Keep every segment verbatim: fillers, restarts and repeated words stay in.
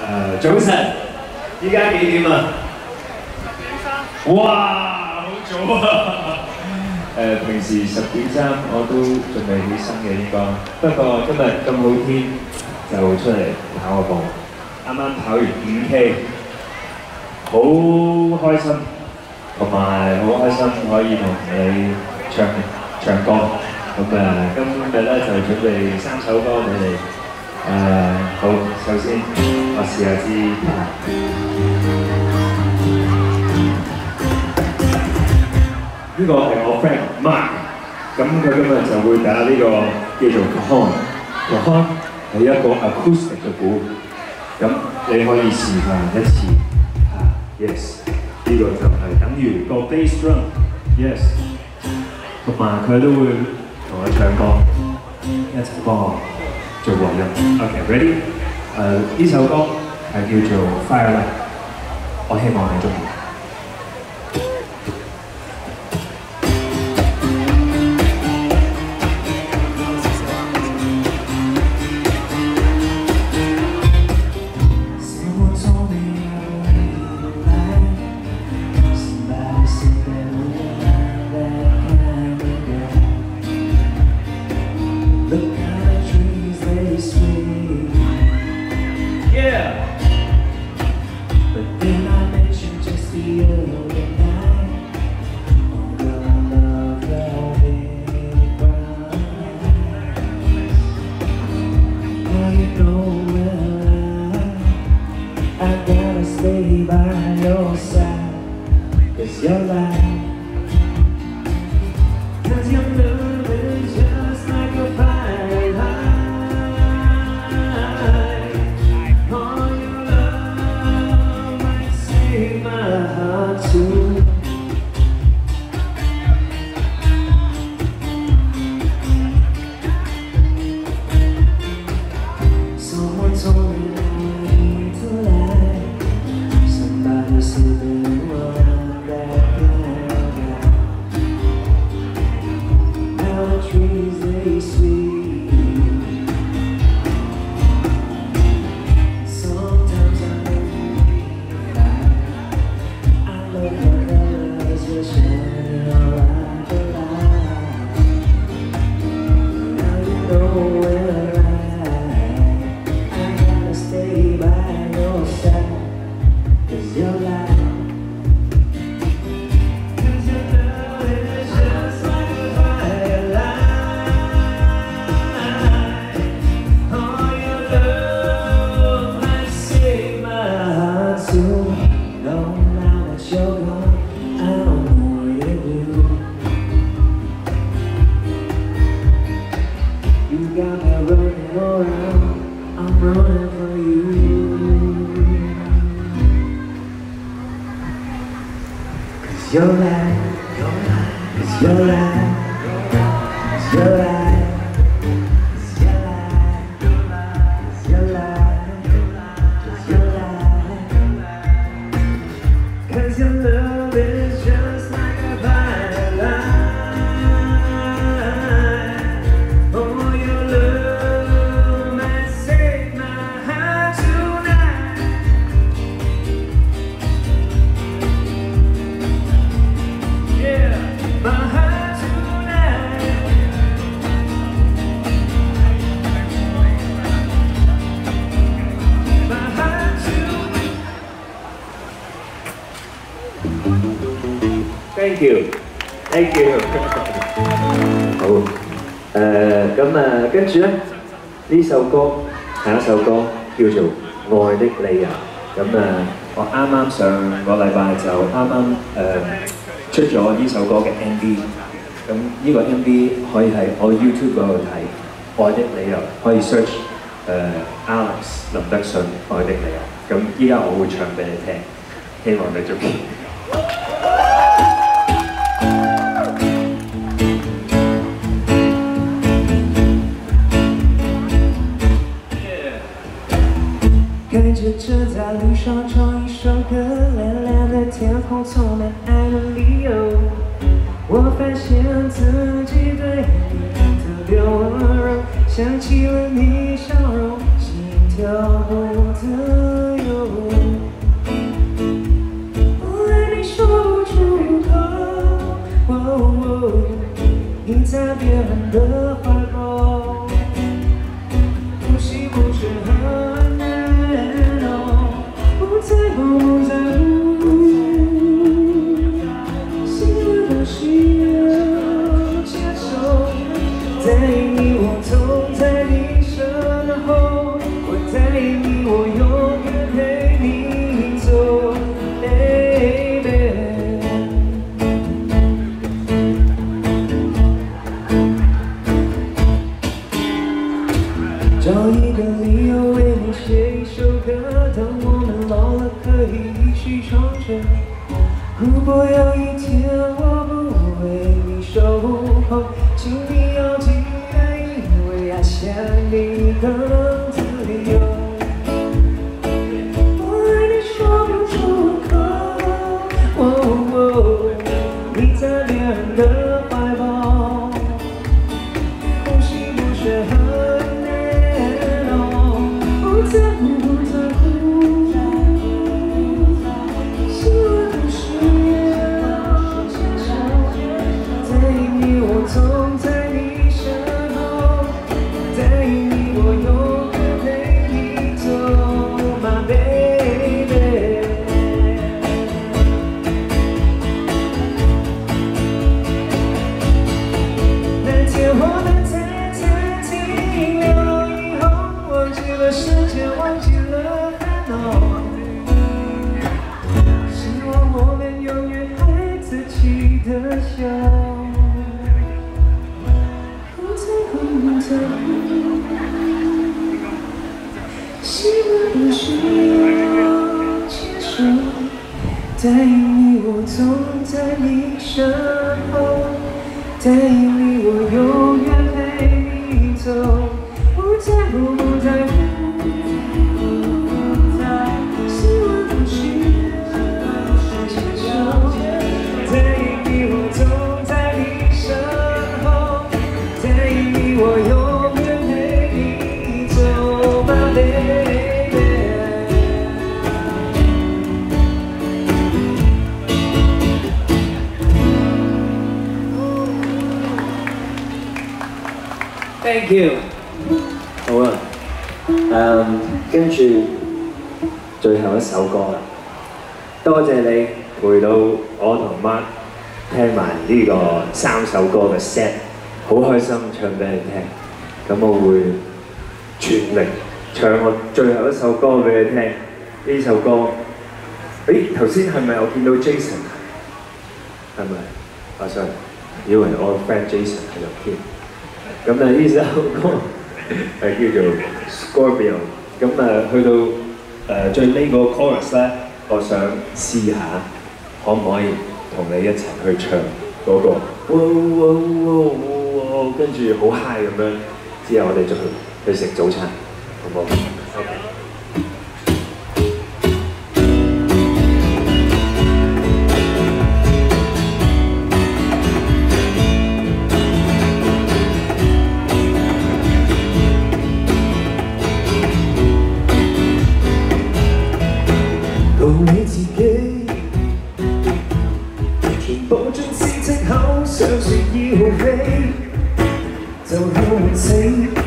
誒早晨，依家幾點啊？哇，好早啊！誒平時十點三我都仲未起身嘅應該，不過今日咁好天就出嚟跑個步，啱啱跑完五 K， 好開心，同埋好開心可以同你唱唱歌。咁誒，今日咧就準備三首歌俾你。誒、uh, 好，首先我試下支呢個係我 friend Mark， 咁佢今日就會打呢個叫做 cajon，cajon 係一個 acoustic 嘅鼓，咁你可以示範一次啊 ，yes， 呢個就係等於個 bass drum，yes， 同埋佢都會同我唱歌，一齊幫我。做和音 ，OK，ready？ 誒呢首歌係叫做 Firelight， 我希望你中意。Stay by your side, 'cause you're right. 'Cause your love is just like a firelight. Oh, your love might save my heart too. Someone told me I need to lie. Sitting around that fire. Now the trees they sweep. Sometimes I I love the colors you're shining around the light. Now you know where I I gotta stay by your side. 'Cause you're like you're right, cause you're right, cause you're right, cause you're right, cause you're right, cause you're right, cause your love is just like a firelight. Oh, your love might save my heart tonight. My heart tonight. My heart tonight. Thank you, thank you 好，誒咁啊，跟住咧呢首歌下一首歌叫做《愛的理由》。咁啊，我啱啱上個禮拜就啱啱誒。出咗呢首歌嘅 M V， 咁呢個 M V 可以喺我 YouTube 嗰度睇，《愛的理由》可以 search 誒、呃、Alex 林德信《愛的理由》，咁依家我會唱俾你聽，希望你中意。跟着这在路上唱一首歌，蓝蓝的天空充满爱的理由。我发现自己对你特别温柔，想起了你笑容，心跳不得。 我爱你说不出口。哦，你在别人的怀抱，呼吸不是很难哦，不在乎不在乎，习惯不需要接受，在你我痛在你身后，我在你我永远陪你走 ，baby。 找一个理由为你写一首歌，当我们老了可以一起唱着。如果有一天我不为你守候，请你要记得，因为爱像你更自由。我爱你说不出口，哦哦，你在别人的怀抱，呼吸不是很。 不在乎，不在乎，习惯不需要接受，在你我痛在你身后，在你我永远陪你走 ，My baby。那天我们在餐厅聊以后，忘记了时间，忘记了烦恼。希望我们永远孩子气的笑，不在乎不在乎，习惯不需要接受，在你我总在你身后，在你我永远陪你走，不在乎不在乎。 我永远陪你走 ，My baby。Thank you。好啊，誒，跟住最後一首歌啦，多謝你陪到我同 Mark 聽埋呢個三首歌嘅 set。 好開心唱俾你聽，咁我會全力唱我最後一首歌俾你聽。呢首歌，誒頭先係咪我見到 Jason 係咪？啊 sorry， 以為我 friend Jason 喺度添。咁啊呢首歌係叫做 Scorpio。咁啊去到誒、呃、最尾個 chorus 咧，我想試下可唔可以同你一齊去唱嗰、那個。哇哇哇哇 跟住好 high 咁樣，之後我哋就去去食早餐，好唔好 ？OK。到你自己，全部盡是藉口，想說要飛。 就向換死，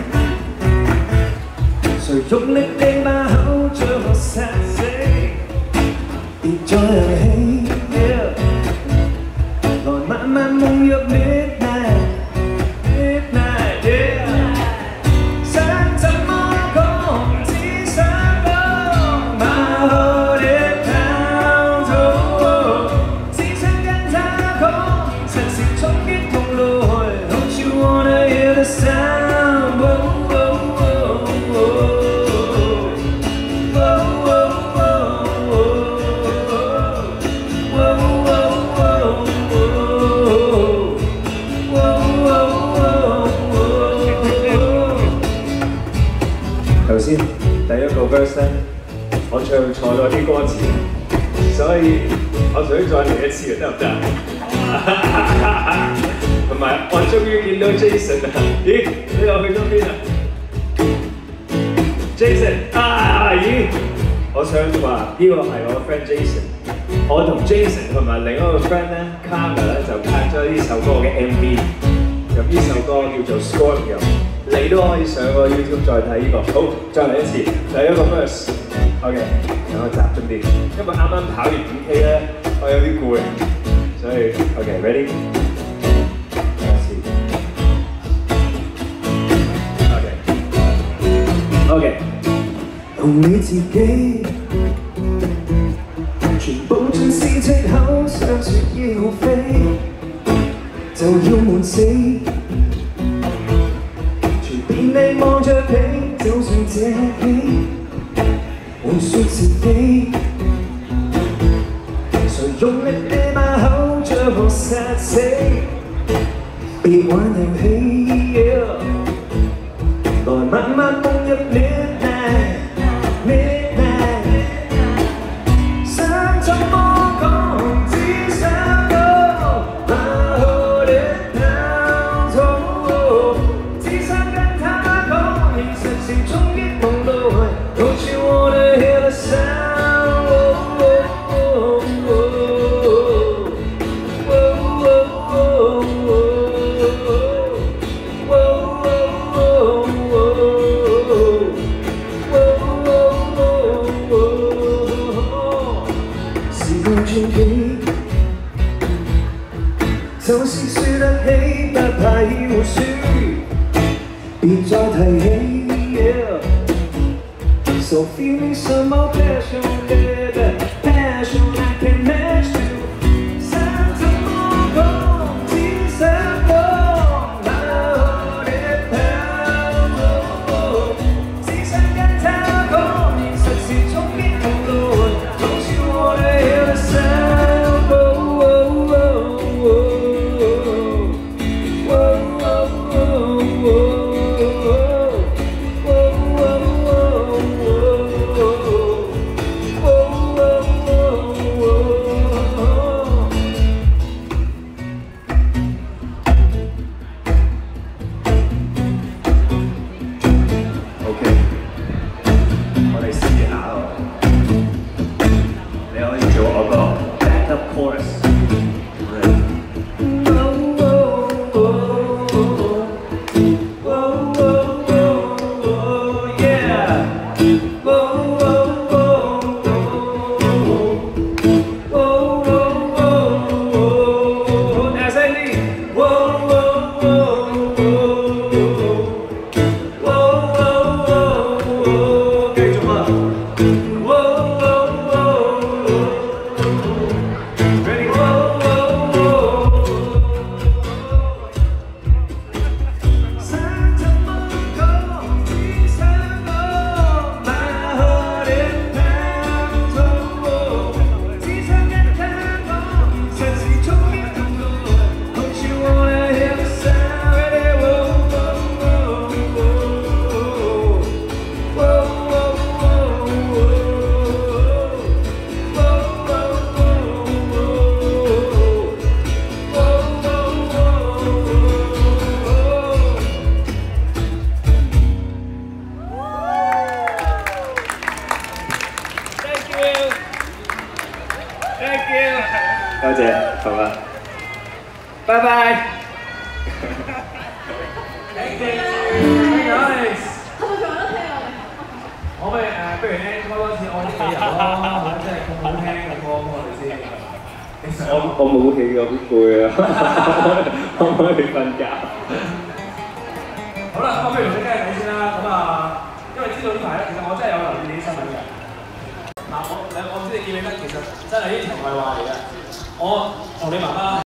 誰用力地把口將我殺死，別再揚起， yeah. 來慢慢夢入 midnight， midnight， yeah. 想怎麼講，只想講 my heart it pounds， oh， 只想跟他講，曾是衝擊同來 ，Don't you wanna hear the sound， oh, oh, oh, oh. 頭先第一個 verse 咧，我唱錯咗啲歌詞，所以我想再嚟一次得唔得？同埋我終於見到 Jason 啊！咦，你又去咗邊啊 ？Jason 啊，咦，我想話呢個係我 friend Jason， 我同 Jason 同埋另一個 friend 咧 Carter 咧就拍咗呢首歌嘅 M V， 咁呢首歌叫做 Scorpio， 你都可以上個 YouTube 再睇呢個。好，再嚟一次，第一個 verse。OK， 等我集中啲，因為啱啱跑完五 K 咧，我有啲攰，所以 OK ready。OK， 同你自己，全部盡是藉口，想說要飛，就要悶死。隨便你望着你，就算這戲，換說是非，誰用力你把口將我殺死？別玩遊戲。來慢慢夢入 midnight midnight， 想怎麼講，只想講 My heart it pounds， 只想跟他講，現實是終於夢到來 Don't you wanna hear the sound， 就是輸得起，不怕要輸，別再提起。So feel me some more passion, baby, passion I can match you。想怎麼講，只想講 My heart it pounds， 只想跟他講，現實是終於夢到來 Don't you wanna hear the sound？多謝，好啊，拜拜。 Thank you guys。 係咪仲有得聽啊？ 可唔可以誒？不如咧開多次愛的理由咯，即係咁好聽嘅歌，我哋先。 我我冇氣咁攰啊，可唔可以瞓覺？ 好啦，咁不如你傾下偈先啦。咁啊，因為知道呢排咧，其實我真係有留意你啲新聞嘅。嗱，我我唔知你記唔記得，其實真係呢啲題外話嚟嘅。我同你媽媽。